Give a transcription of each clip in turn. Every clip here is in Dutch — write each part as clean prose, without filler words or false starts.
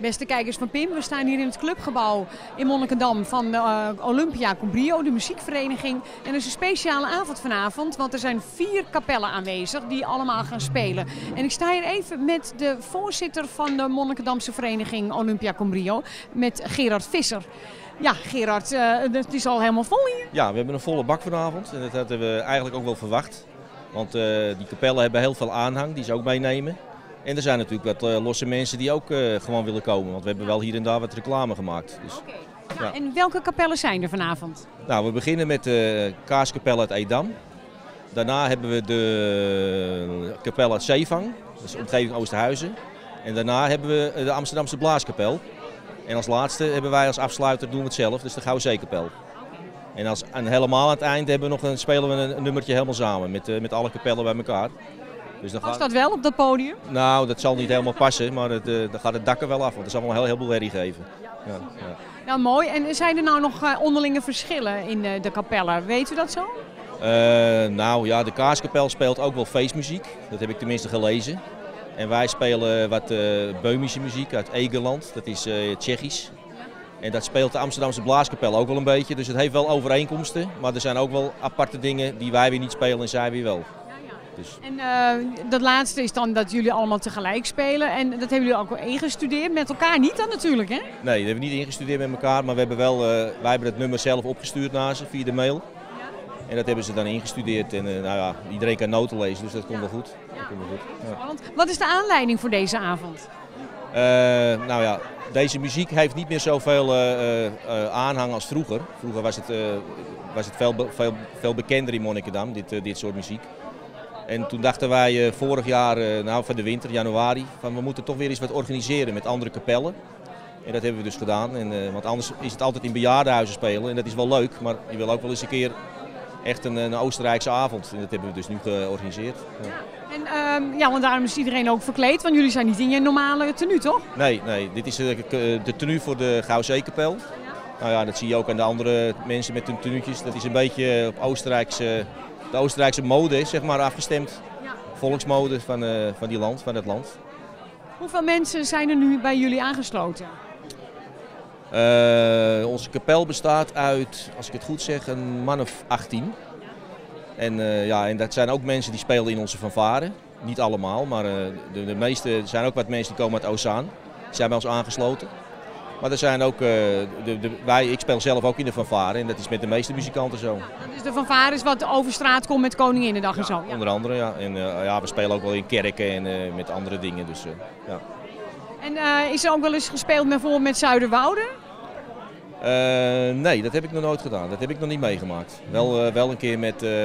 Beste kijkers van Pim, we staan hier in het clubgebouw in Monnikendam van de Olympia Combrio, de muziekvereniging. En er is een speciale avond vanavond, want er zijn 4 kapellen aanwezig die allemaal gaan spelen. En ik sta hier even met de voorzitter van de Monnikendamse vereniging Olympia Combrio, met Gerard Visser. Ja, Gerard, het is al helemaal vol hier. Ja, we hebben een volle bak vanavond en dat hadden we eigenlijk ook wel verwacht. Want die kapellen hebben heel veel aanhang, die ze ook meenemen. En er zijn natuurlijk wat losse mensen die ook gewoon willen komen, want we hebben wel hier en daar wat reclame gemaakt. Dus, Oké. Ja, en welke kapellen zijn er vanavond? Nou, we beginnen met de Kaaskapel uit Edam. Daarna hebben we de kapel uit Zeevang, dat is de omgeving Oosterhuizen. En daarna hebben we de Amsterdamse Blaaskapel. En als laatste hebben wij als afsluiter, doen we het zelf, dus de Gouwzeekapel. En helemaal aan het eind spelen we een nummertje helemaal samen met alle kapellen bij elkaar. Dus Past dat wel op dat podium? Nou, dat zal niet helemaal passen, maar dan gaat het dak er wel af, want dat zal wel een heleboel herrie geven. Ja. Nou, mooi. En zijn er nou nog onderlinge verschillen in de kapellen? Weet u dat zo? Nou ja, de Kaaskapel speelt ook wel feestmuziek, dat heb ik tenminste gelezen. En wij spelen wat Böhmische muziek uit Egerland, dat is Tsjechisch. En dat speelt de Amsterdamse Blaaskapel ook wel een beetje, dus het heeft wel overeenkomsten. Maar er zijn ook wel aparte dingen die wij weer niet spelen en zij weer wel. Dus. En dat laatste is dan dat jullie allemaal tegelijk spelen en dat hebben jullie ook wel ingestudeerd, met elkaar niet dan natuurlijk, hè? Nee, dat hebben we niet ingestudeerd met elkaar, maar wij hebben het nummer zelf opgestuurd naar ze via de mail. En dat hebben ze dan ingestudeerd en nou ja, iedereen kan noten lezen, dus dat komt wel goed. Dat komt wel goed. Ja. Wat is de aanleiding voor deze avond? Nou ja, deze muziek heeft niet meer zoveel aanhang als vroeger. Vroeger was het veel bekender in Monnikendam, dit soort muziek. En toen dachten wij vorig jaar, van de winter, januari, van we moeten toch weer eens wat organiseren met andere kapellen. En dat hebben we dus gedaan, want anders is het altijd in bejaardenhuizen spelen en dat is wel leuk, maar je wil ook wel eens een keer echt een Oostenrijkse avond. En dat hebben we dus nu georganiseerd. Ja. En want daarom is iedereen ook verkleed, want jullie zijn niet in je normale tenue, toch? Nee, dit is de tenue voor de Gouwzeekapel. Nou ja, dat zie je ook aan de andere mensen met hun tenuutjes. Dat is een beetje op de Oostenrijkse mode, zeg maar, afgestemd. Ja. Volksmode van het land. Hoeveel mensen zijn er nu bij jullie aangesloten? Onze kapel bestaat uit, als ik het goed zeg, een man of 18. En dat zijn ook mensen die spelen in onze fanfare. Niet allemaal, maar de meeste, er zijn ook wat mensen die komen uit Ozaan. Die zijn bij ons aangesloten. Maar er zijn ook, ik speel zelf ook in de fanfare en dat is met de meeste muzikanten zo. Dus de fanfare is wat over straat komt met Koninginnedag en zo? Ja. Onder andere, ja. En we spelen ook wel in kerken en met andere dingen. Dus, ja. En is er ook wel eens gespeeld bijvoorbeeld met Zuiderwoude? Nee, dat heb ik nog nooit gedaan. Dat heb ik nog niet meegemaakt. Wel een keer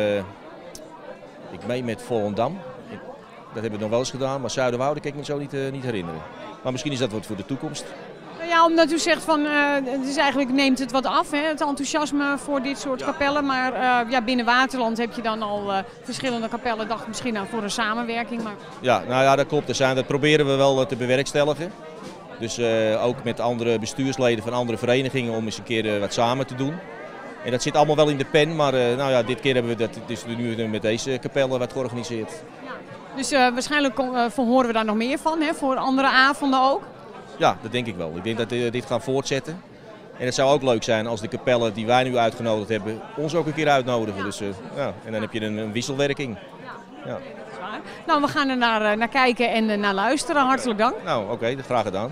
met Volendam. Dat heb ik nog wel eens gedaan, maar Zuiderwoude kan ik me zo niet herinneren. Maar misschien is dat wat voor de toekomst. Ja, omdat u zegt van, dus eigenlijk neemt het wat af, hè, het enthousiasme voor dit soort kapellen. Maar binnen Waterland heb je dan al verschillende kapellen, dacht misschien nou voor een samenwerking. Maar... Ja, nou ja, dat klopt. Dat proberen we wel te bewerkstelligen. Dus ook met andere bestuursleden van andere verenigingen om eens een keer wat samen te doen. En dat zit allemaal wel in de pen, maar dit keer hebben we dat dus nu met deze kapellen wat georganiseerd. Ja. Dus waarschijnlijk horen we daar nog meer van, hè, voor andere avonden ook? Ja, dat denk ik wel. Ik denk dat we dit gaan voortzetten. En het zou ook leuk zijn als de kapellen die wij nu uitgenodigd hebben, ons ook een keer uitnodigen. Dus, en dan heb je een wisselwerking. Ja. Nou, we gaan er naar kijken en naar luisteren. Hartelijk dank. Nou, oké, graag gedaan.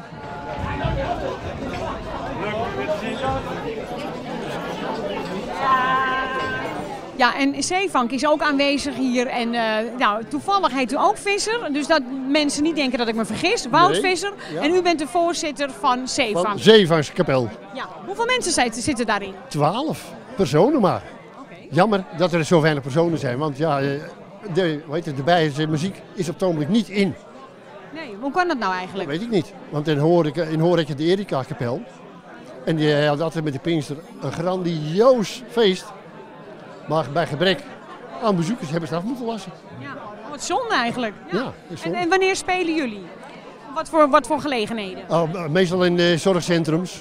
Ja, en Zeevank is ook aanwezig hier en toevallig heet u ook Visser, dus dat mensen niet denken dat ik me vergis. Wout Visser, ja. En u bent de voorzitter van Zeevank. Van Zeevangskapel. Ja, hoeveel mensen zitten daarin? 12 personen maar. Okay. Jammer dat er zo weinig personen zijn, want ja, de Bijse muziek is op het ogenblik niet in. Nee, hoe kan dat nou eigenlijk? Dat weet ik niet, want in Hoorn heb je de Erika-kapel. En die had altijd met de Pinkster een grandioos feest. Maar bij gebrek aan bezoekers hebben ze het af moeten lassen. Ja, wat zonde eigenlijk. Ja. Zonde. En wanneer spelen jullie? Wat voor gelegenheden? Meestal in de zorgcentrums.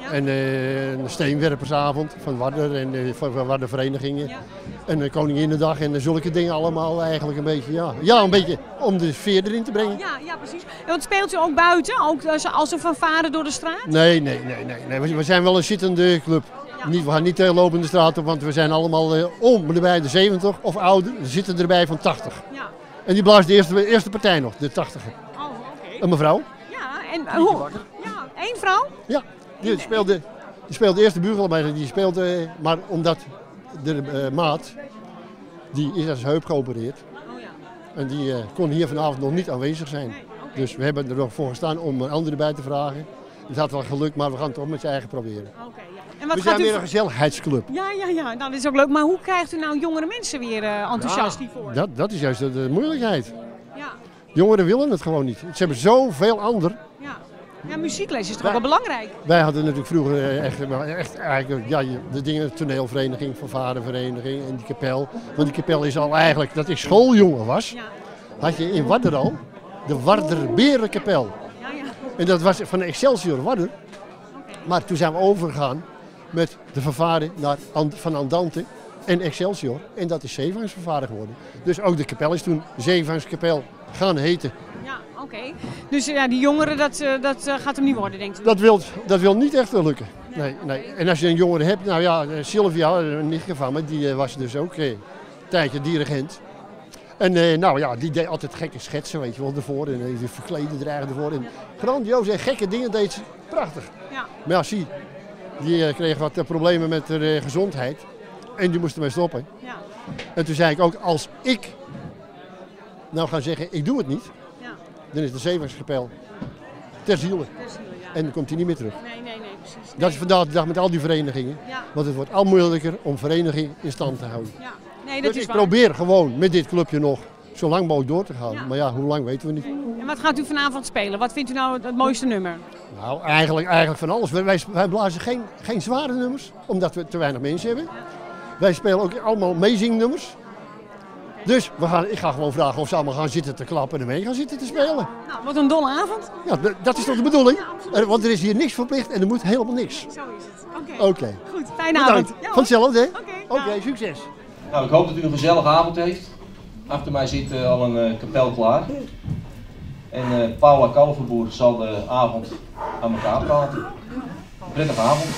Ja. En een steenwerpersavond van Warder en van Warderverenigingen. Ja. En Koninginnedag en zulke dingen allemaal eigenlijk een beetje, ja, een beetje om de sfeer erin te brengen. Ja, precies. En wat speelt u ook buiten? Ook als een fanfare door de straat? Nee. We zijn wel een zittende club. Ja. We gaan niet lopende de straat op, want we zijn allemaal erbij de 70 of ouder. Er zitten erbij van 80. Ja. En die blaast de eerste partij nog, de 80er. Oh, oké. Een mevrouw. Ja, en hoe? Ja, één vrouw? Ja, die speelde de eerste bugel, maar die speelde, maar omdat de maat, die is als heup geopereerd. Oh ja. En die kon hier vanavond nog niet aanwezig zijn. Nee, okay. Dus we hebben er nog voor gestaan om een ander erbij te vragen. Het had wel gelukt, maar we gaan het toch met z'n eigen proberen. Oké, ja. En wat We gaat zijn u weer een gezelligheidsclub. Ja, nou dat is ook leuk. Maar hoe krijgt u nou jongere mensen weer enthousiast hiervoor? Dat is juist de moeilijkheid. Ja. Jongeren willen het gewoon niet. Ze hebben zoveel ander. Ja, muziekles is toch ook wel belangrijk? Wij hadden natuurlijk vroeger echt eigenlijk, de dingen, toneelvereniging, fanfarevereniging en die kapel. Want die kapel is al eigenlijk, dat ik schooljongen was, had je in Warder al de Warderberenkapel. Ja. En dat was van Excelsior Warder. Maar toen zijn we overgegaan met de fanfare van Andante en Excelsior. En dat is Zeevangsfanfare geworden. Dus ook de kapel is toen Zeevangskapel gaan heten. Ja, oké. Dus die jongeren, dat gaat hem niet worden, denkt u? Dat wil niet echt lukken. Nee. En als je een jongere hebt, nou ja, Sylvia, niet gevangen, die was dus ook een tijdje dirigent. En die deed altijd gekke schetsen, weet je wel, ervoor. En die verkleden er eigenlijk ervoor. En grandioos en gekke dingen deed ze. Prachtig. Ja. Maar ja, die kreeg wat problemen met haar gezondheid. En die moest ermee stoppen. Ja. En toen zei ik ook, als ik nou ga zeggen, ik doe het niet. Ja. Dan is de Zeevangskapel ter ziele. En dan komt hij niet meer terug. Nee, precies. Dat is vandaag de dag met al die verenigingen. Ja. Want het wordt al moeilijker om vereniging in stand te houden. Ja. Nee, dat dus is ik waar. probeer gewoon met dit clubje nog zo lang mogelijk door te gaan. Ja. Maar ja, hoe lang weten we niet. En wat gaat u vanavond spelen? Wat vindt u nou het mooiste nummer? Nou, eigenlijk van alles. Wij blazen geen zware nummers, omdat we te weinig mensen hebben. Wij spelen ook allemaal meezingnummers. Dus ik ga gewoon vragen of ze allemaal gaan zitten te klappen en mee gaan zitten te spelen. Nou, wat een dolle avond. Ja, dat is toch de bedoeling? Want er is hier niks verplicht en er moet helemaal niks. Zo is het. Oké. Goed, fijne avond. Ja, van hetzelfde, hè? Oké, succes. Nou, ik hoop dat u een gezellige avond heeft. Achter mij zit al een kapel klaar. En Paula Kalverboer zal de avond aan elkaar praten. Prettige avond.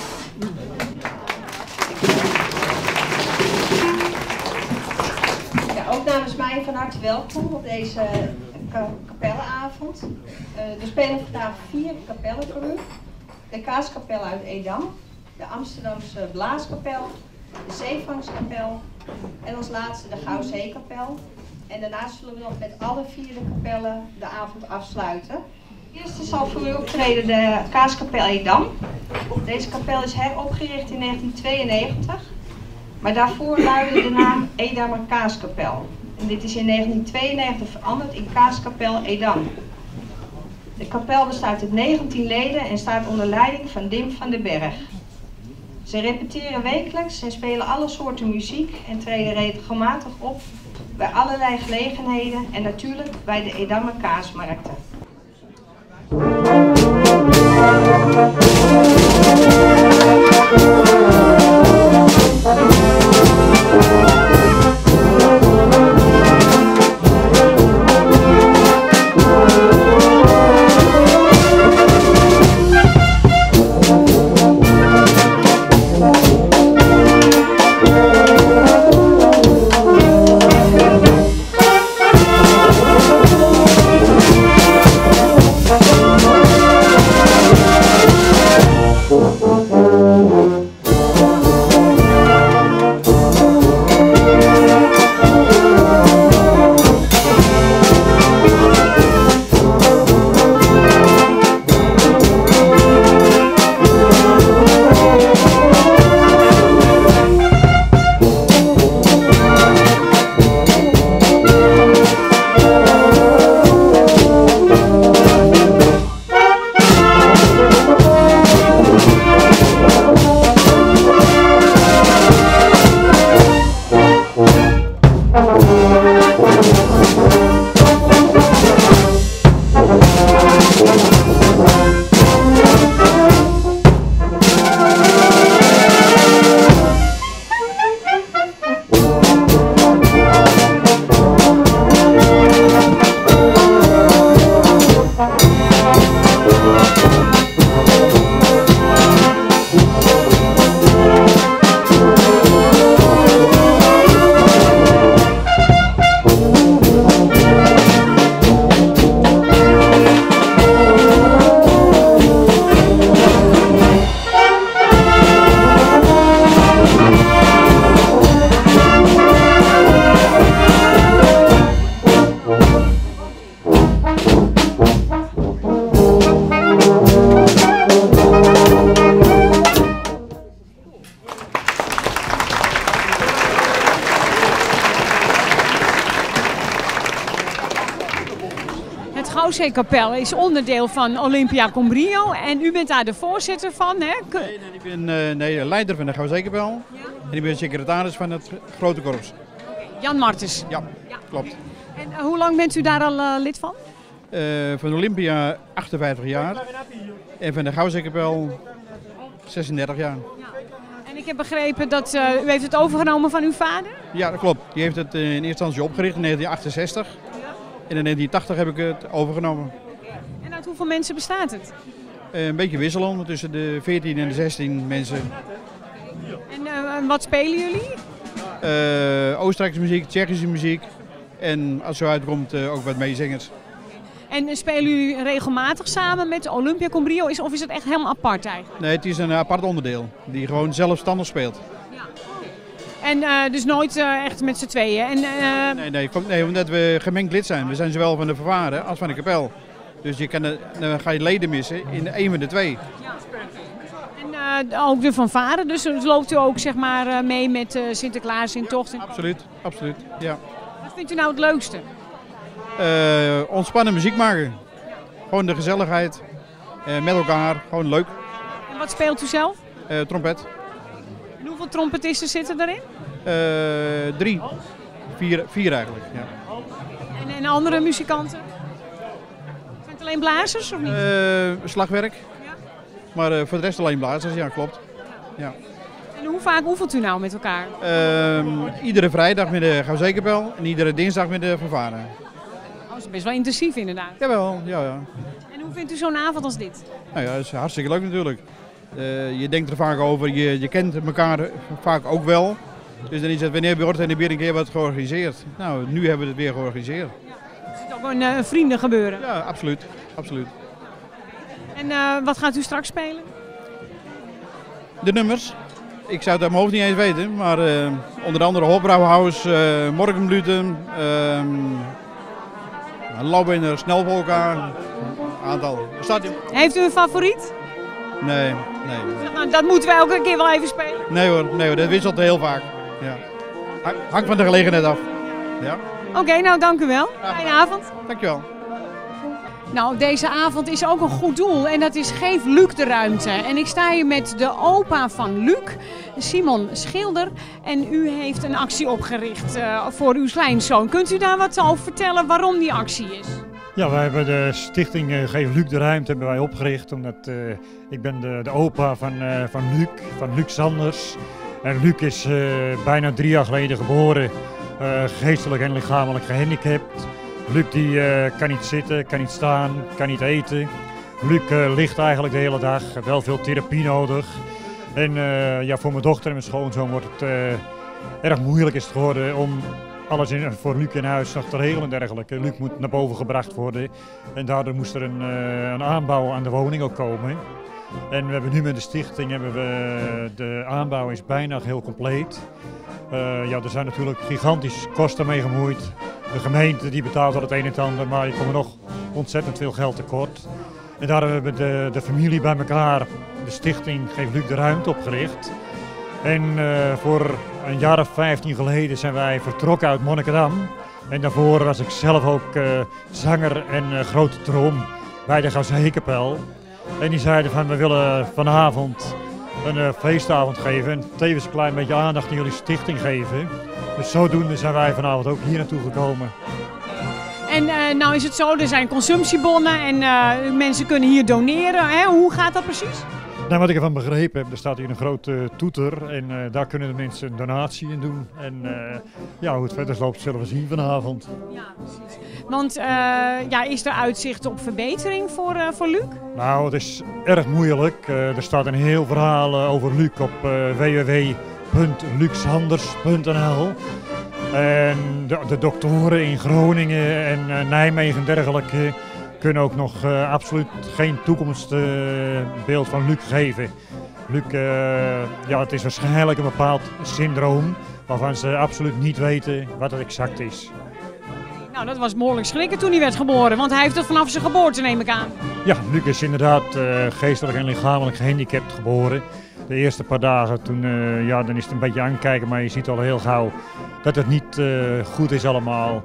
Ja, ook namens mij van harte welkom op deze kapellenavond. Er spelen vandaag 4 kapellen voor u. De Kaaskapel uit Edam, de Amsterdamse Blaaskapel, de Zeevangskapel en als laatste de Gouwzeekapel. En daarna zullen we nog met alle 4 de kapellen de avond afsluiten. Eerst zal voor u optreden de Kaaskapel Edam. Deze kapel is heropgericht in 1992, maar daarvoor luidde de naam Edamer Kaaskapel. En dit is in 1992 veranderd in Kaaskapel Edam. De kapel bestaat uit 19 leden en staat onder leiding van Dim van den Berg. Ze repeteren wekelijks en spelen alle soorten muziek en treden regelmatig op bij allerlei gelegenheden en natuurlijk bij de Edammer kaasmarkten. Gouwzeekapel is onderdeel van Olympia Combrio en u bent daar de voorzitter van, hè? Nee, ik ben leider van de Gouwzeekapel en ik ben secretaris van het grote korps. Jan Martens. Ja, klopt. En hoe lang bent u daar al lid van? Van Olympia 58 jaar en van de Gouwzeekapel 36 jaar. En ik heb begrepen dat u heeft het overgenomen van uw vader? Ja, dat klopt. Die heeft het in eerste instantie opgericht in 1968 en in 1980 heb ik het overgenomen. En uit hoeveel mensen bestaat het? Een beetje wisselen tussen de 14 en de 16 mensen. En wat spelen jullie? Oostenrijkse muziek, Tsjechische muziek en als het zo uitkomt ook wat meezingers. En spelen jullie regelmatig samen met Olympia Combrio of is het echt helemaal apart eigenlijk? Nee, het is een apart onderdeel die gewoon zelfstandig speelt. En dus nooit echt met z'n tweeën? En, Nee, omdat we gemengd lid zijn. We zijn zowel van de vervaren als van de kapel. Dus dan ga je leden missen in één van de twee. En ook de fanfare, dus loopt u ook zeg maar mee met Sinterklaas in tocht? Absoluut, ja. Wat vindt u nou het leukste? Ontspannen muziek maken. Gewoon de gezelligheid met elkaar, gewoon leuk. En wat speelt u zelf? Trompet. En hoeveel trompetisten zitten erin? 3. 4 eigenlijk, ja. En andere muzikanten? Zijn het alleen blazers of niet? Slagwerk. Ja. Maar voor de rest alleen blazers, ja, klopt. Ja. En hoe vaak oefent u nou met elkaar? Iedere vrijdag met de Gouwzeekapel en iedere dinsdag met de vervaren. Oh, dat is best wel intensief inderdaad. Jawel, ja. En hoe vindt u zo'n avond als dit? Nou ja, dat is hartstikke leuk natuurlijk. Je denkt er vaak over, je kent elkaar vaak ook wel. Dus dan is het wanneer wordt er weer een keer wat georganiseerd. Nou, nu hebben we het weer georganiseerd. Ja. Het is ook een vrienden gebeuren. Ja, absoluut. En wat gaat u straks spelen? De nummers. Ik zou het uit mijn hoofd niet eens weten, maar onder andere Hofbrouwhaus, Morgenblüten, Lauwbinder, Snelvolka, aantal. Heeft u een favoriet? Nee. Nou, dat moeten we elke keer wel even spelen. Nee hoor, dat wisselt heel vaak. Ja. Hangt van de gelegenheid af. Ja. Oké, nou dank u wel. Fijne avond. Dankjewel. Nou, deze avond is ook een goed doel en dat is Geef Luc de ruimte. En ik sta hier met de opa van Luc, Simon Schilder. En u heeft een actie opgericht voor uw kleinzoon. Kunt u daar wat over vertellen waarom die actie is? Ja, wij hebben de stichting Geef Luc de ruimte hebben wij opgericht. Omdat ik ben de opa van Luc Sanders. En Luc is bijna 3 jaar geleden geboren, geestelijk en lichamelijk gehandicapt. Luc die kan niet zitten, kan niet staan, kan niet eten. Luc ligt eigenlijk de hele dag, heeft wel veel therapie nodig. En voor mijn dochter en mijn schoonzoon wordt het erg moeilijk is het geworden om alles voor Luc in huis nog te regelen en dergelijke. Luc moet naar boven gebracht worden en daardoor moest er een aanbouw aan de woning ook komen. En we hebben nu met de stichting, de aanbouw is bijna heel compleet. Er zijn natuurlijk gigantische kosten mee gemoeid. De gemeente die betaalt al het een en het ander, maar je komt nog ontzettend veel geld tekort. En daar hebben we de familie bij elkaar, de stichting Geef Luc de ruimte opgericht. En voor een jaar of 15 geleden zijn wij vertrokken uit Monnikendam. En daarvoor was ik zelf ook zanger en grote trom bij de Gouwzeekapel. En die zeiden van we willen vanavond een feestavond geven en tevens een klein beetje aandacht aan jullie stichting geven. Dus zodoende zijn wij vanavond ook hier naartoe gekomen. En nou is het zo, er zijn consumptiebonnen en mensen kunnen hier doneren. Hè? Hoe gaat dat precies? Nou, wat ik ervan begrepen heb, er staat hier een grote toeter en daar kunnen de mensen een donatie in doen. En hoe het verder loopt zullen we zien vanavond. Ja, precies. Want is er uitzicht op verbetering voor Luc? Nou, het is erg moeilijk. Er staat een heel verhaal over Luc op www.lucsanders.nl. En de doktoren in Groningen en Nijmegen en dergelijke kunnen ook nog absoluut geen toekomstbeeld van Luc geven. Luc, het is waarschijnlijk een bepaald syndroom waarvan ze absoluut niet weten wat het exact is. Nou, dat was behoorlijk schrikken toen hij werd geboren, want hij heeft het vanaf zijn geboorte, neem ik aan. Ja, Luc is inderdaad geestelijk en lichamelijk gehandicapt geboren. De eerste paar dagen toen, dan is het een beetje aankijken, maar je ziet al heel gauw dat het niet goed is allemaal.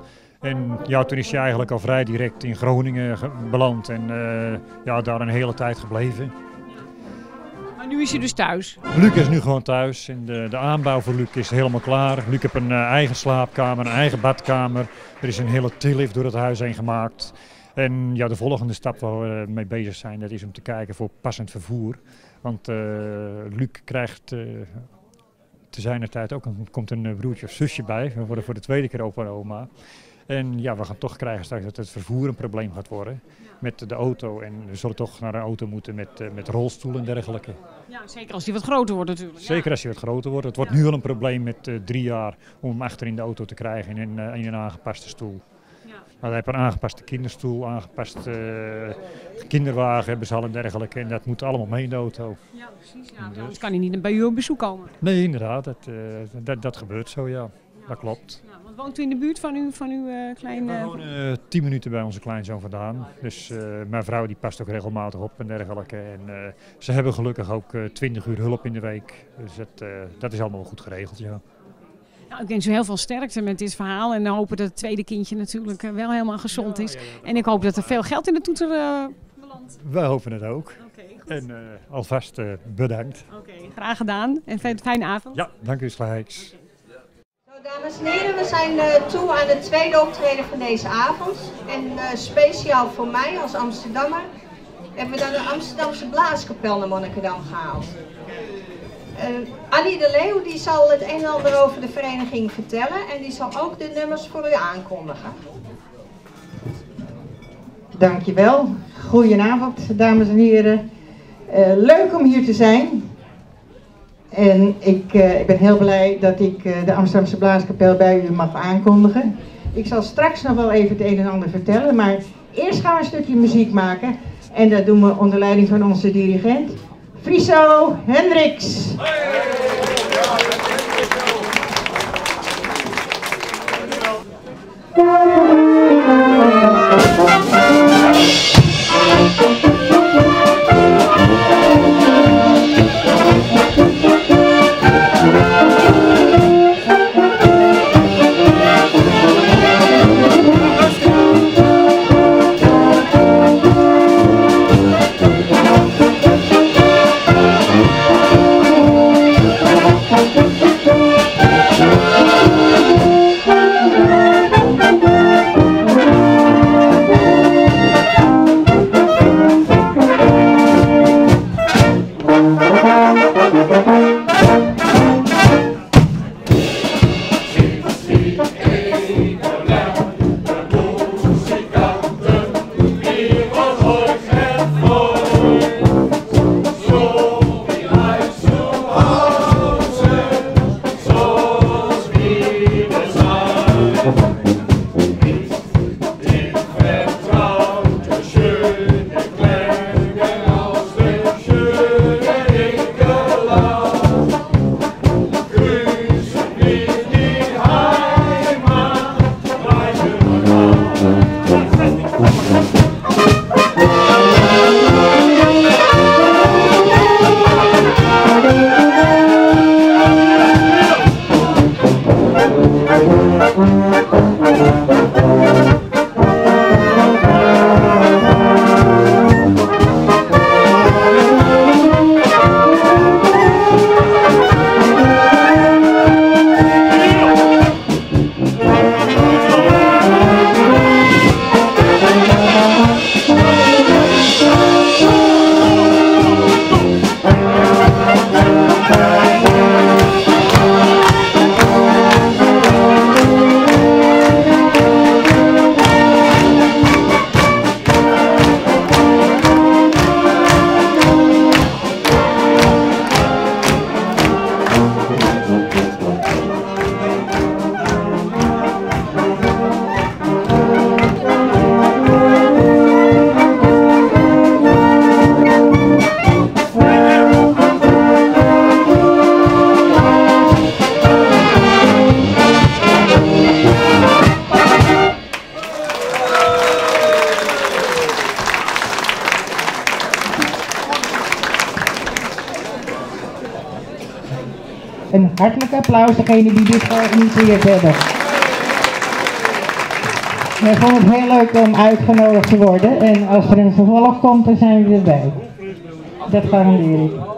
En ja, toen is hij eigenlijk al vrij direct in Groningen beland en ja, daar een hele tijd gebleven. Maar nu is hij dus thuis? Luc is nu gewoon thuis en de aanbouw voor Luc is helemaal klaar. Luc heeft een eigen slaapkamer, een eigen badkamer. Er is een hele tillift door het huis heen gemaakt. En ja, de volgende stap waar we mee bezig zijn, dat is om te kijken voor passend vervoer. Want Luc krijgt te zijner tijd ook komt een broertje of zusje bij. We worden voor de tweede keer opa en oma. En ja, we gaan toch krijgen straks dat het vervoer een probleem gaat worden met de auto. En we zullen toch naar een auto moeten met rolstoel en dergelijke. Ja, zeker als die wat groter wordt natuurlijk. Zeker als hij wat groter wordt. Het wordt nu al een probleem met 3 jaar om hem achter in de auto te krijgen in een aangepaste stoel. Ja. Maar hij heeft een aangepaste kinderstoel, aangepaste kinderwagen hebben ze al en dergelijke. En dat moet allemaal mee in de auto. Ja, precies. Ja. Dus anders kan hij niet bij u op bezoek komen. Nee, inderdaad. Dat gebeurt zo, ja. Dat klopt. Ja, want woont u in de buurt van uw kleine... We wonen 10 minuten bij onze kleinzoon vandaan. Dus mijn vrouw die past ook regelmatig op en dergelijke. En ze hebben gelukkig ook 20 uur hulp in de week. Dus dat is allemaal goed geregeld, ja. Nou, ik wens u heel veel sterkte met dit verhaal. En hopen dat het tweede kindje natuurlijk wel helemaal gezond is. Ja. En ik hoop dat er veel geld in de toeter belandt. Wij hopen het ook. Okay, en alvast bedankt. Oké, graag gedaan. En fijne avond. Ja, dank u gelijks. Dames en heren, we zijn toe aan de tweede optreden van deze avond. En speciaal voor mij als Amsterdammer hebben we dan de Amsterdamse Blaaskapel naar Monnikendam gehaald. Annie de Leeuw die zal het een en ander over de vereniging vertellen en die zal ook de nummers voor u aankondigen. Dankjewel. Goedenavond, dames en heren. Leuk om hier te zijn. En ik ben heel blij dat ik de Amsterdamse Blaaskapel bij u mag aankondigen. Ik zal straks nog wel even het een en ander vertellen, maar eerst gaan we een stukje muziek maken. En dat doen we onder leiding van onze dirigent, Friso Hendricks. Een hartelijk applaus degene die dit georganiseerd hebben. We vonden het heel leuk om uitgenodigd te worden en als er een vervolg komt, dan zijn we erbij. Dat garandeer ik.